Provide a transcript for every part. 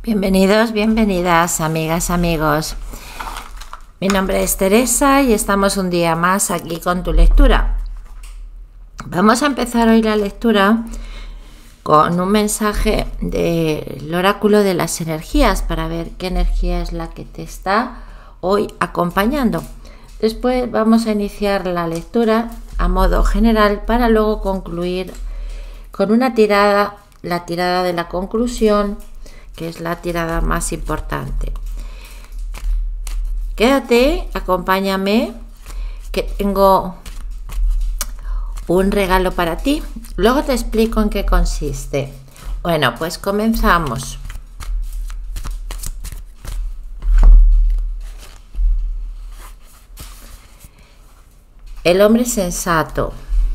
Bienvenidos, bienvenidas, amigas, amigos. Mi nombre es Teresa y estamos un día más aquí con tu lectura. Vamos a empezar hoy la lectura con un mensaje del oráculo de las energías para ver qué energía es la que te está hoy acompañando. Después vamos a iniciar la lectura a modo general para luego concluir con una tirada, la tirada de la conclusión, que es la tirada más importante. Quédate, acompáñame, que tengo un regalo para ti. Luego te explico en qué consiste. Bueno, pues comenzamos. El hombre sensato.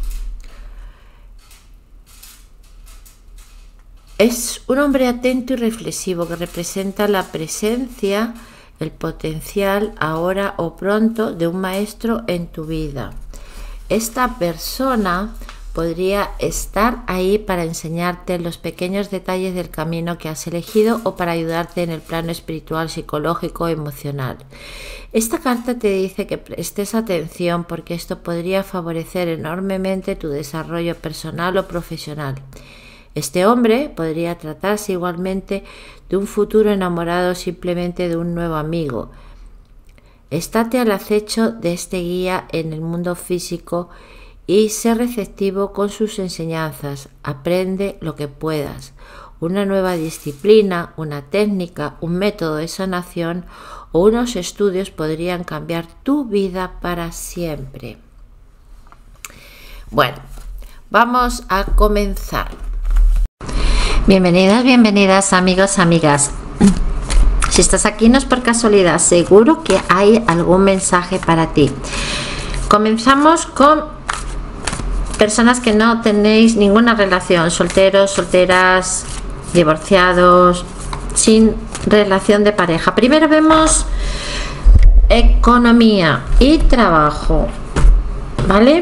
Es un hombre atento y reflexivo que representa la presencia, el potencial ahora o pronto de un maestro en tu vida. Esta persona podría estar ahí para enseñarte los pequeños detalles del camino que has elegido o para ayudarte en el plano espiritual, psicológico, emocional. Esta carta te dice que prestes atención porque esto podría favorecer enormemente tu desarrollo personal o profesional. Este hombre podría tratarse igualmente de un futuro enamorado, simplemente de un nuevo amigo. Estate al acecho de este guía en el mundo físico y sé receptivo con sus enseñanzas. Aprende lo que puedas. Una nueva disciplina, una técnica, un método de sanación o unos estudios podrían cambiar tu vida para siempre. Bueno, vamos a comenzar. Bienvenidas, bienvenidas, amigos, amigas. Si estás aquí no es por casualidad, seguro que hay algún mensaje para ti. Comenzamos con personas que no tenéis ninguna relación, solteros, solteras, divorciados, sin relación de pareja. Primero vemos economía y trabajo, ¿vale?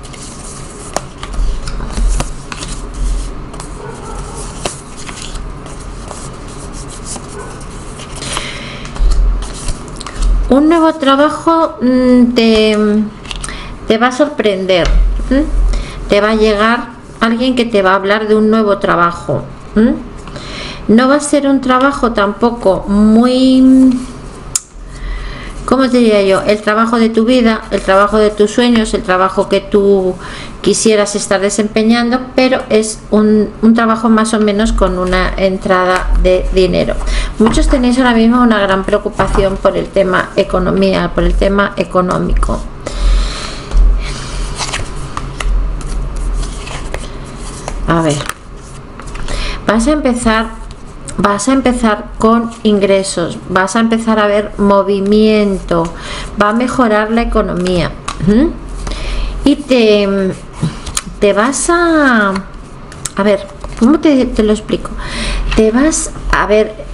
Un nuevo trabajo te va a sorprender. Te va a llegar alguien que te va a hablar de un nuevo trabajo. No va a ser un trabajo tampoco muy, ¿cómo te diría yo? El trabajo de tu vida, el trabajo de tus sueños, el trabajo que tú quisieras estar desempeñando, pero es un trabajo más o menos con una entrada de dinero. Muchos tenéis ahora mismo una gran preocupación por el tema economía, por el tema económico. A ver, vas a empezar con ingresos, vas a empezar a ver movimiento, va a mejorar la economía. Y te vas a ver, ¿cómo te lo explico? Te vas a ver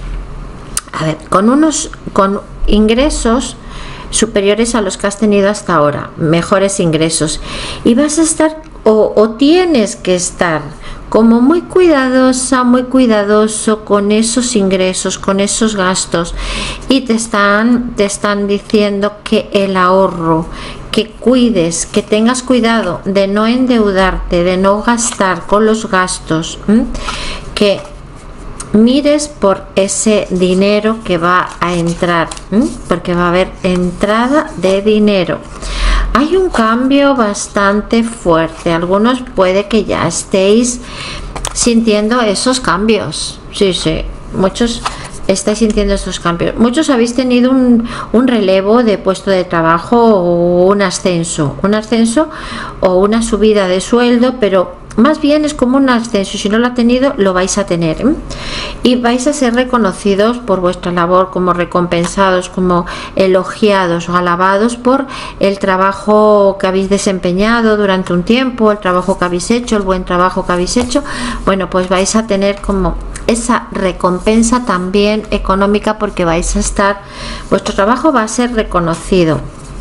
con ingresos superiores a los que has tenido hasta ahora, mejores ingresos, y vas a estar o tienes que estar como muy cuidadosa, muy cuidadoso con esos ingresos, con esos gastos, y te están diciendo que el ahorro, que cuides, que tengas cuidado de no endeudarte, de no gastar con los gastos, que mires por ese dinero que va a entrar, porque va a haber entrada de dinero. Hay un cambio bastante fuerte. Algunos puede que ya estéis sintiendo esos cambios. Sí, muchos estáis sintiendo esos cambios. Muchos habéis tenido un relevo de puesto de trabajo o un ascenso o una subida de sueldo, pero más bien es como un ascenso. Si no lo ha tenido, lo vais a tener, y vais a ser reconocidos por vuestra labor, como recompensados, como elogiados o alabados por el trabajo que habéis desempeñado durante un tiempo, el trabajo que habéis hecho, el buen trabajo que habéis hecho. Bueno, pues vais a tener como esa recompensa también económica, porque vais a estar, vuestro trabajo va a ser reconocido.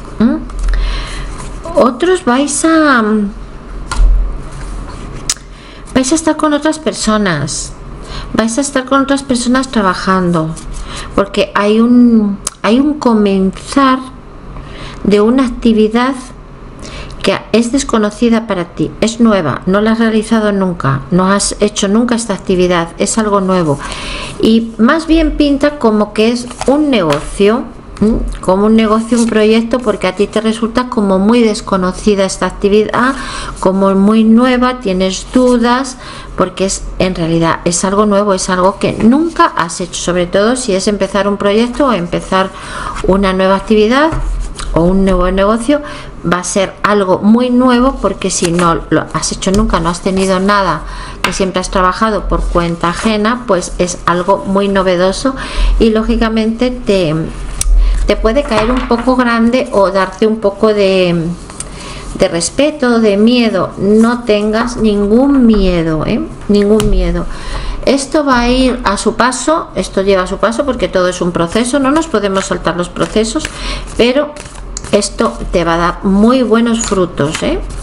Otros vais a estar con otras personas, vais a estar con otras personas trabajando, porque hay un comenzar de una actividad que es desconocida para ti, es nueva, no la has realizado nunca, no has hecho nunca esta actividad, es algo nuevo, y más bien pinta como que es un negocio, como un negocio, un proyecto, porque a ti te resulta como muy desconocida esta actividad, como muy nueva, tienes dudas, porque en realidad es algo nuevo, es algo que nunca has hecho, sobre todo si es empezar un proyecto o empezar una nueva actividad o un nuevo negocio. Va a ser algo muy nuevo, porque si no lo has hecho nunca, no has tenido nada, que siempre has trabajado por cuenta ajena, pues es algo muy novedoso, y lógicamente te puede caer un poco grande o darte un poco de respeto, de miedo. No tengas ningún miedo, ningún miedo. Esto va a ir a su paso, esto lleva a su paso, porque todo es un proceso, no nos podemos saltar los procesos, pero esto te va a dar muy buenos frutos,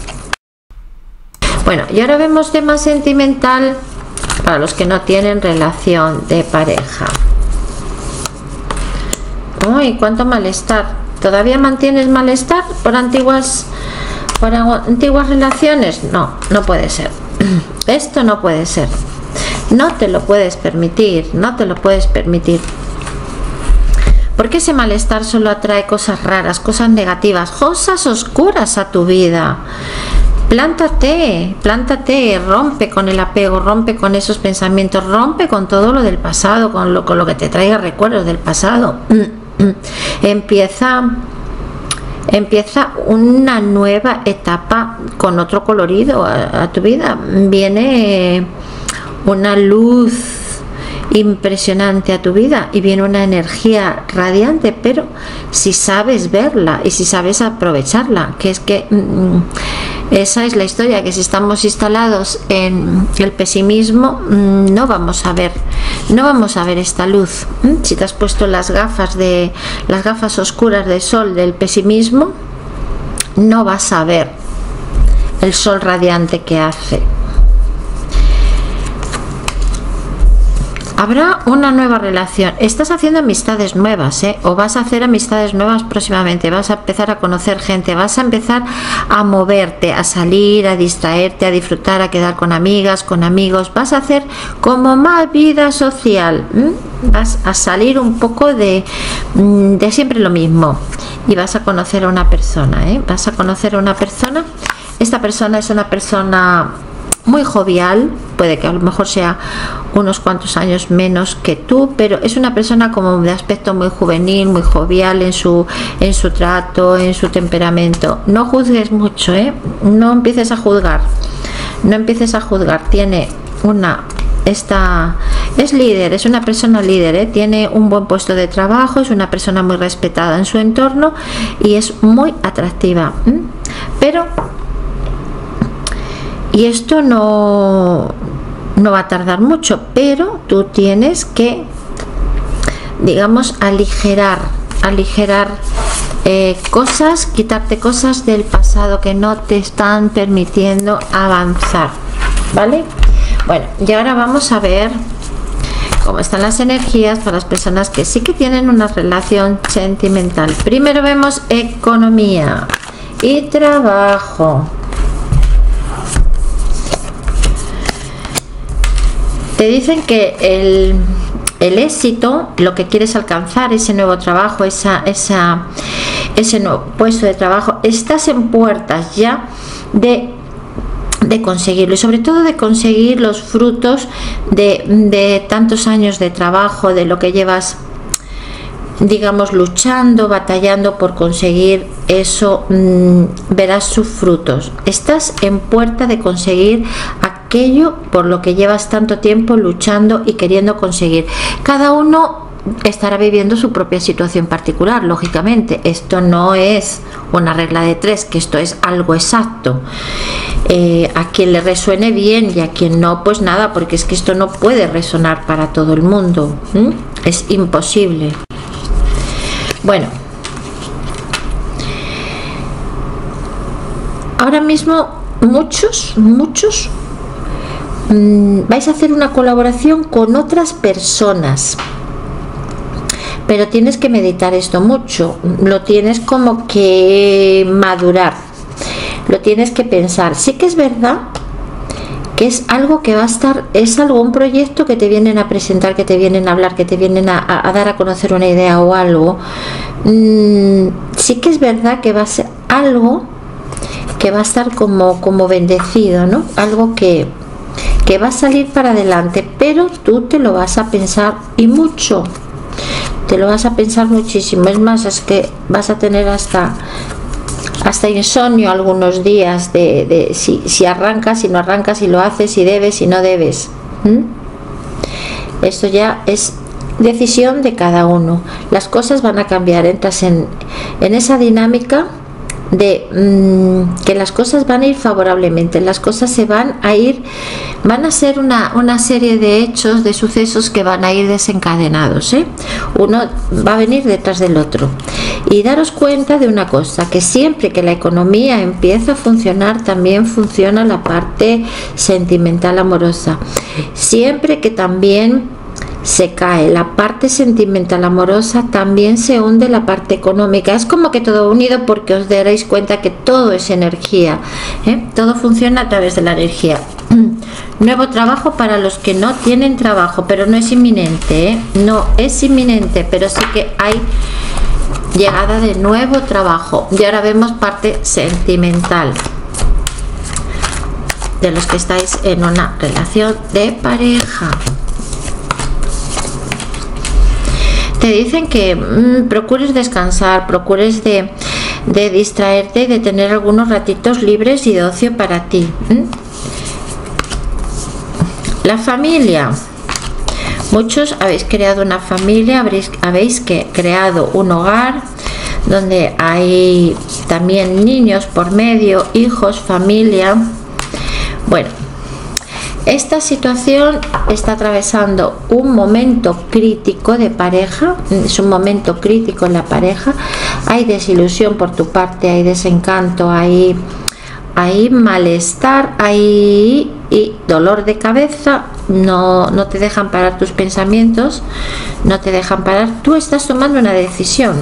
Bueno, y ahora vemos tema sentimental para los que no tienen relación de pareja. Uy, cuánto malestar. ¿Todavía mantienes malestar por antiguas relaciones? No, no puede ser. Esto no puede ser. No te lo puedes permitir, no te lo puedes permitir. Porque ese malestar solo atrae cosas raras, cosas negativas, cosas oscuras a tu vida. Plántate, rompe con el apego, rompe con esos pensamientos, rompe con todo lo del pasado, con lo que te traiga recuerdos del pasado. Empieza una nueva etapa con otro colorido a tu vida. Viene una luz impresionante a tu vida y viene una energía radiante, pero si sabes verla y si sabes aprovecharla, que es que esa es la historia, que si estamos instalados en el pesimismo, no vamos a ver esta luz. Si te has puesto las gafas oscuras de sol del pesimismo, no vas a ver el sol radiante que hace. Habrá una nueva relación. Estás haciendo amistades nuevas, o vas a hacer amistades nuevas próximamente. Vas a empezar a conocer gente, vas a empezar a moverte, a salir, a distraerte, a disfrutar, a quedar con amigas, con amigos. Vas a hacer como más vida social. Vas a salir un poco de siempre lo mismo, y vas a conocer a una persona, vas a conocer a una persona. Esta persona es una persona muy jovial, puede que a lo mejor sea unos cuantos años menos que tú, pero es una persona como de aspecto muy juvenil, muy jovial en su trato, en su temperamento. No juzgues mucho, no empieces a juzgar, tiene es líder, es una persona líder, tiene un buen puesto de trabajo, es una persona muy respetada en su entorno y es muy atractiva, pero y esto no va a tardar mucho, pero tú tienes que, digamos, aligerar cosas, quitarte cosas del pasado que no te están permitiendo avanzar, ¿vale? Bueno, y ahora vamos a ver cómo están las energías para las personas que sí que tienen una relación sentimental. Primero vemos economía y trabajo. Te dicen que el éxito, lo que quieres alcanzar, ese nuevo trabajo, ese nuevo puesto de trabajo, estás en puertas ya de conseguirlo, y sobre todo de conseguir los frutos de tantos años de trabajo, de lo que llevas, digamos, luchando, batallando por conseguir eso. Verás sus frutos. Estás en puerta de conseguir aquello por lo que llevas tanto tiempo luchando y queriendo conseguir. Cada uno estará viviendo su propia situación particular, lógicamente. Esto no es una regla de tres, que esto es algo exacto. A quien le resuene bien y a quien no, pues nada, porque es que esto no puede resonar para todo el mundo. Es imposible. Bueno, ahora mismo muchos vais a hacer una colaboración con otras personas, pero tienes que meditar esto mucho, lo tienes como que madurar, lo tienes que pensar. Sí que es verdad que es algo que va a estar, es algo, un proyecto que te vienen a presentar, que te vienen a hablar, que te vienen a dar a conocer una idea o algo. Sí que es verdad que va a ser algo que va a estar como bendecido, ¿no? Algo que va a salir para adelante, pero tú te lo vas a pensar, y mucho, te lo vas a pensar muchísimo. Es más, es que vas a tener hasta insomnio algunos días de si arrancas, si no arrancas, si lo haces, si debes, si no debes. Esto ya es decisión de cada uno. Las cosas van a cambiar, entras en esa dinámica de que las cosas van a ir favorablemente, las cosas se van a ir, van a ser una serie de hechos, de sucesos que van a ir desencadenados, uno va a venir detrás del otro. Y daros cuenta de una cosa, que siempre que la economía empieza a funcionar, también funciona la parte sentimental amorosa. Siempre que también se cae la parte sentimental amorosa, también se hunde la parte económica. Es como que todo unido, porque os daréis cuenta que todo es energía, todo funciona a través de la energía. Nuevo trabajo para los que no tienen trabajo, pero no es inminente, no es inminente, pero sí que hay llegada de nuevo trabajo. Y ahora vemos parte sentimental de los que estáis en una relación de pareja. Te dicen que procures descansar, procures de distraerte y de tener algunos ratitos libres y de ocio para ti. La familia. Muchos habéis creado una familia, habéis creado un hogar donde hay también niños por medio, hijos, familia. Bueno, esta situación está atravesando un momento crítico de pareja, es un momento crítico en la pareja. Hay desilusión por tu parte, hay desencanto, hay malestar, hay dolor de cabeza, no te dejan parar tus pensamientos, no te dejan parar. Tú estás tomando una decisión,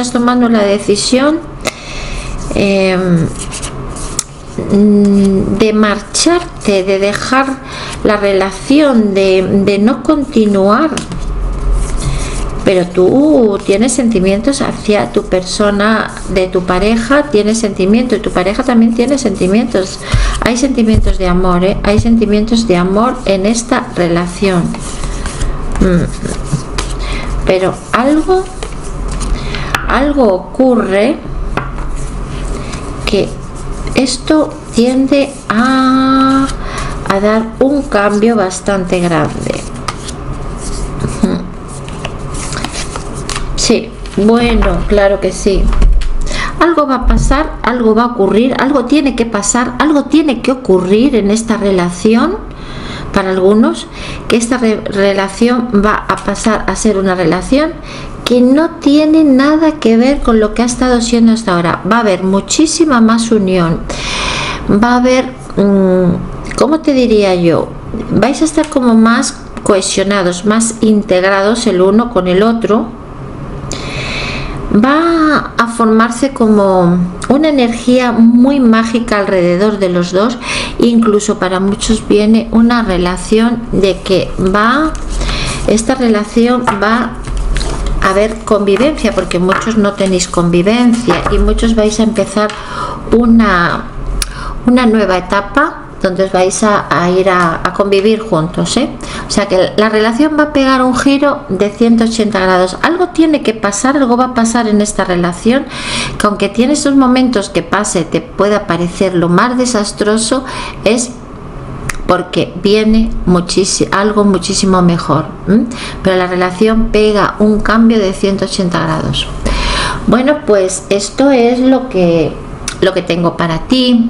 de marcharte, de dejar la relación, de no continuar, pero tú tienes sentimientos hacia tu persona, de tu pareja tienes sentimientos, y tu pareja también tiene sentimientos. Hay sentimientos de amor, hay sentimientos de amor en esta relación, pero algo ocurre que esto tiende a dar un cambio bastante grande. Sí, bueno, claro que sí. Algo va a pasar, algo va a ocurrir, algo tiene que pasar, algo tiene que ocurrir en esta relación. Para algunos, que esta relación va a pasar a ser una relación que no tiene nada que ver con lo que ha estado siendo hasta ahora. Va a haber muchísima más unión, va a haber, ¿cómo te diría yo? Vais a estar como más cohesionados, más integrados el uno con el otro. Va a formarse como una energía muy mágica alrededor de los dos. Incluso para muchos viene una relación de que esta relación va a haber convivencia, porque muchos no tenéis convivencia y muchos vais a empezar una nueva etapa donde os vais a ir a convivir juntos, O sea que la relación va a pegar un giro de 180 grados. Algo tiene que pasar, algo va a pasar en esta relación, que aunque tiene esos momentos que pase, te pueda parecer lo más desastroso, es porque viene algo muchísimo mejor. Pero la relación pega un cambio de 180 grados. Bueno, pues esto es lo que tengo para ti.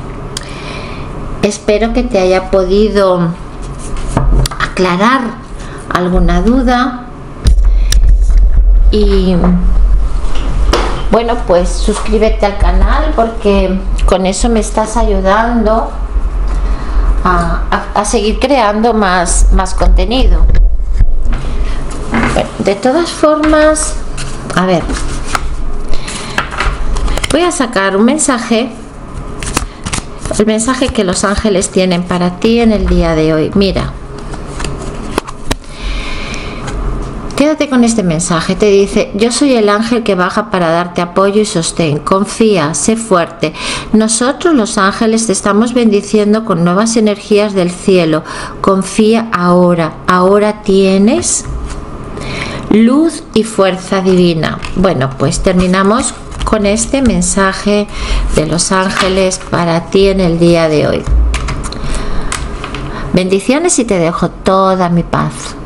Espero que te haya podido aclarar alguna duda, y bueno, pues suscríbete al canal, porque con eso me estás ayudando a seguir creando más contenido. De todas formas, a ver, voy a sacar un mensaje, el mensaje que los ángeles tienen para ti en el día de hoy. Mira, quédate con este mensaje. Te dice: yo soy el ángel que baja para darte apoyo y sostén. Confía, sé fuerte. Nosotros los ángeles te estamos bendiciendo con nuevas energías del cielo. Confía ahora. Ahora tienes luz y fuerza divina. Bueno, pues terminamos con este mensaje de los ángeles para ti en el día de hoy. Bendiciones y te dejo toda mi paz.